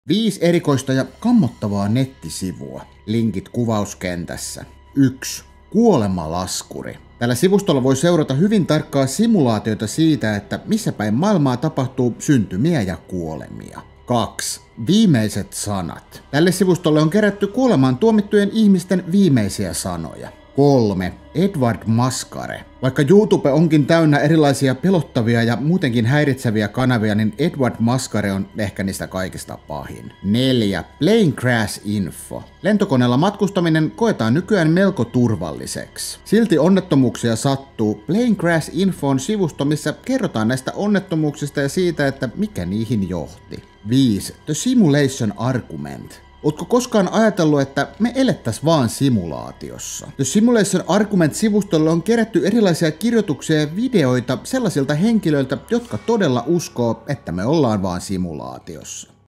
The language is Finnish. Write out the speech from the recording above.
5 erikoista ja kammottavaa nettisivua. Linkit kuvauskentässä. 1. Kuolemalaskuri. Tällä sivustolla voi seurata hyvin tarkkaa simulaatioita siitä, että missä päin maailmaa tapahtuu syntymiä ja kuolemia. 2. Viimeiset sanat. Tälle sivustolle on kerätty kuolemaan tuomittujen ihmisten viimeisiä sanoja. 3. Edward Mascare. Vaikka YouTube onkin täynnä erilaisia pelottavia ja muutenkin häiritseviä kanavia, niin Edward Mascare on ehkä niistä kaikista pahin. 4. Plane Crash Info. Lentokoneella matkustaminen koetaan nykyään melko turvalliseksi. Silti onnettomuuksia sattuu. Plane Crash Info on sivusto, missä kerrotaan näistä onnettomuuksista ja siitä, että mikä niihin johti. 5. The Simulation Argument. Ootko koskaan ajatellut, että me elettäis vaan simulaatiossa? The Simulation Argument-sivustolle on kerätty erilaisia kirjoituksia ja videoita sellaisilta henkilöiltä, jotka todella uskoo, että me ollaan vaan simulaatiossa.